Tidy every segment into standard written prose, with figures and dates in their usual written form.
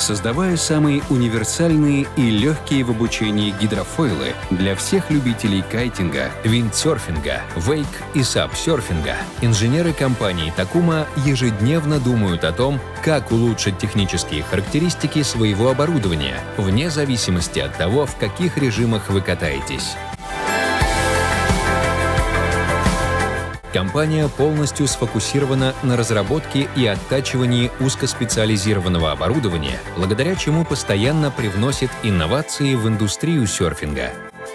создавая самые универсальные и легкие в обучении гидрофойлы для всех любителей кайтинга, виндсерфинга, вейк и сапсерфинга, инженеры компании Takuma ежедневно думают о том, как улучшить технические характеристики своего оборудования, вне зависимости от того, в каких режимах вы катаетесь. Компания полностью сфокусирована на разработке и оттачивании узкоспециализированного оборудования, благодаря чему постоянно привносит инновации в индустрию серфинга.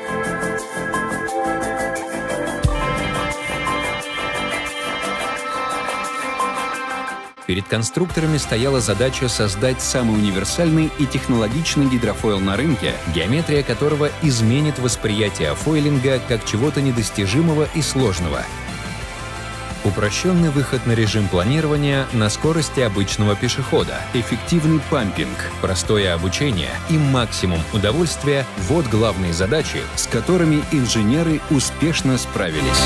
Перед конструкторами стояла задача создать самый универсальный и технологичный гидрофойл на рынке, геометрия которого изменит восприятие фойлинга как чего-то недостижимого и сложного. Упрощенный выход на режим планирования на скорости обычного пешехода, эффективный пампинг, простое обучение и максимум удовольствия – вот главные задачи, с которыми инженеры успешно справились.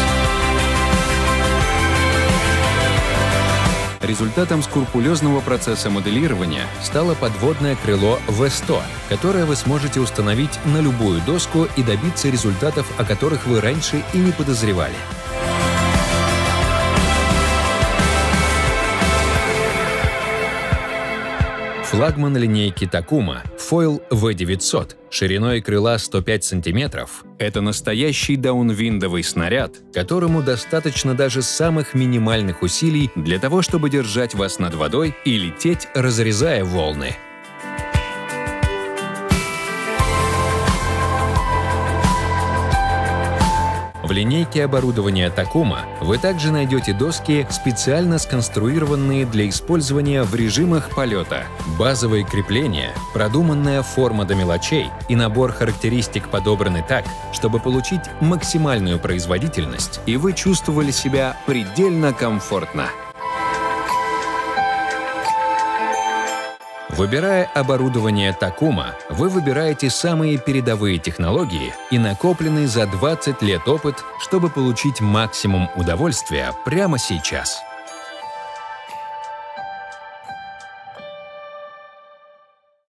Результатом скрупулезного процесса моделирования стало подводное крыло V100, которое вы сможете установить на любую доску и добиться результатов, о которых вы раньше и не подозревали. Флагман линейки Takuma Foil V900 шириной крыла 105 см – это настоящий даунвиндовый снаряд, которому достаточно даже самых минимальных усилий для того, чтобы держать вас над водой и лететь, разрезая волны. В линейке оборудования Takuma вы также найдете доски, специально сконструированные для использования в режимах полета, базовые крепления, продуманная форма до мелочей и набор характеристик подобраны так, чтобы получить максимальную производительность, и вы чувствовали себя предельно комфортно. Выбирая оборудование Takuma, вы выбираете самые передовые технологии и накопленный за 20 лет опыт, чтобы получить максимум удовольствия прямо сейчас.